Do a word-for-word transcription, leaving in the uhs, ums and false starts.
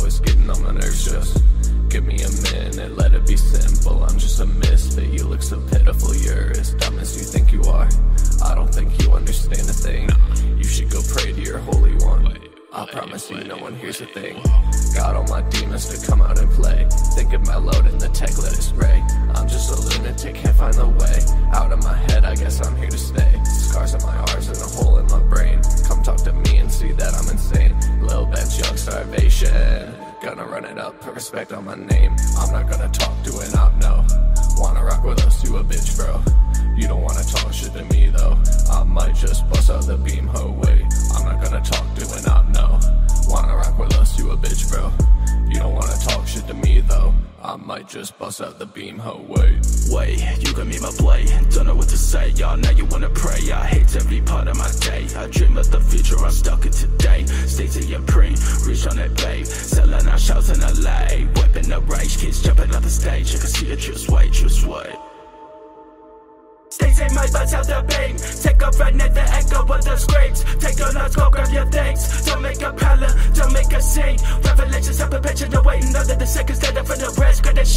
it's getting on my nerves. Just give me a minute, let it be simple. I'm just a misfit, you look so pitiful. You're as dumb as you think you are. I don't think you understand a thing. You should go pray to your Holy One. I promise you no one hears a thing. Got all my demons to come out and play. Thinking my load in the tech, let it spray. I'm just a lunatic, can't find the way out of my head, I guess I'm here to stay. Scars on my arms and a hole in my brain. Come talk to me and see that I'm insane. Lil bench, young starvation. Gonna run it up, put respect on my name. I'm not gonna talk to an op, no. Wanna rock with us, you a bitch, bro. You don't wanna talk shit to me, though. I might just bust out the beam, ho, wait. I'm not gonna talk to an op, no. Wanna rock with us, you a bitch, bro. You don't wanna talk shit to me, though. I might just bust out the beam, ho, wait. Wait, you got me my play. Don't know what to say, y'all. Now you wanna pray. I hate every part of my day. I dream of the future, I'm stuck in today. Stay to your brain, reach on that babe. Selling our shots in L A. Whipping the rage, kids jumping off the stage. I can see it, just wait, just wait. Stays in my butts out the beam. Take a run at the echo of the screams. Take your lunch, go grab your things. Don't make a pallor, don't make a scene. Revelations of perpetual waiting under the seconds that are for the rest. Cause